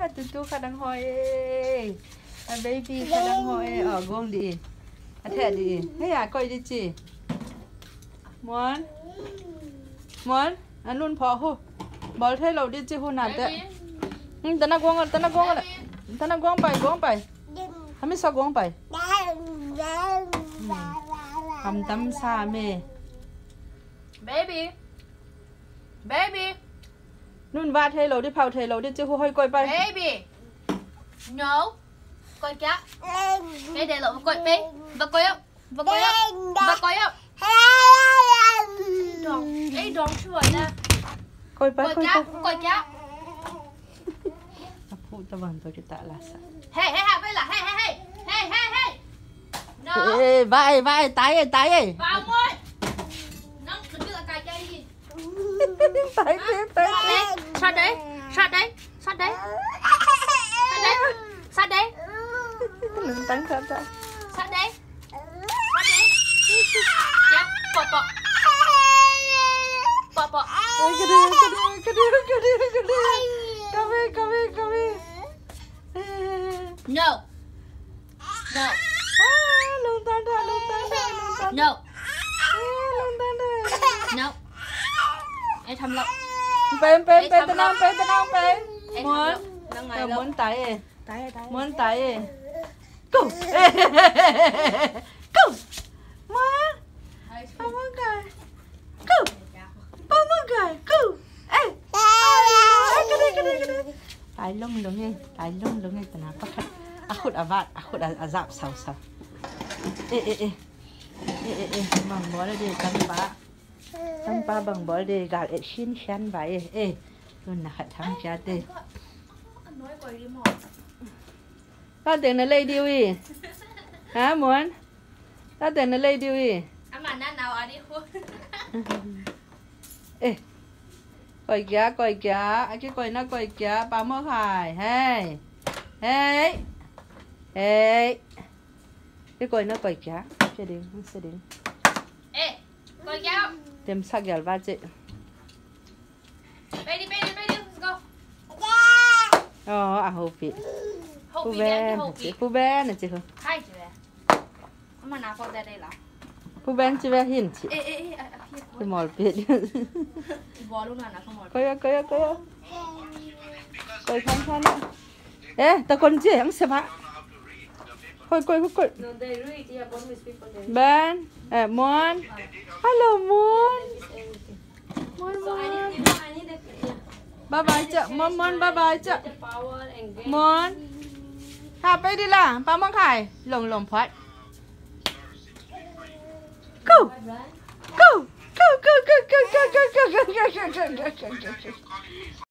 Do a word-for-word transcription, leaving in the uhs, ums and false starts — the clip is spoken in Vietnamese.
tu tu khá đang hỏi à baby khá đang hỏi ở gông đi à thế đi hey à coi đi chị Muan Muan anh luôn phò hô bỏ thế lâu đi chị hôn nạt đấy tao nó gông tao nó gông rồi tao nó gông bài gông bài không biết sao gông bài cầm tắm xa mê baby baby nun va thế lâu đi phao thế lâu đi chị hô hơi coi bài baby no coi kia cái đây là coi bé và coi không và coi không và coi không đòn ấy đòn chuột nè coi bài coi kia coi kia phụ tao vẫn tôi kita lah hey hey hey là hey hey hey hey hey hey no ê vai vai tay ơi tay ơi vào môi nó đừng đưa cài chơi gì tay tay sát đấy sát đấy sát đấy sát đấy sát đấy đừng tấn thật ra sát đấy sát đấy dạ bọ bọ bọ bọ ôi cái đi cái đi cái đi cái đi cái đi come here come here come here no no ah lung tan ra lung tan ra lung tan no lung tan ra no em thầm lặng pen pen pen tên ông pen tên ông pen muốn tao muốn tay ơi tay tay muốn tay ơi cú cú má ba muốn cười cú ba muốn cười cú ê cái đi cái đi cái đi tay lông lông nghe tay lông lông nghe tao nào bắt aku dah vat aku dah azab sao sao eh eh eh eh eh eh bang boleh deh tanpa tanpa bang boleh deh gal eh shin shan vậy eh luôn nak thằng cha tê ta tiền nó lấy điêu gì hả muốn ta tiền nó lấy điêu gì anh mà nó nào ở đi khu ê coi kìa coi kìa cái coi nó coi kìa ba mơ khai hey hey hey cái coi nó coi kìa sẽ đến sẽ đến ê coi kéo tìm sắc gel va chị bay đi bay đi bay đi let's go ờ à hộp vị hộp phu vị ben hộp chị vị phu ben này chị hả hai chị về anh mà nào con ra đây là phu ben chị về hiền chị ê ê ê cái mồi việt bò luôn là không mồi coi coi coi coi khăn khăn nữa ê ta con gì ăn xem hả coi coi coi Ben eh Muan hello Muan Muan Muan bye bye chị Muan Muan bye bye chị Muan hàไปđi là ba mong khải lồng lồng phật go go go go go go go go go go go go go go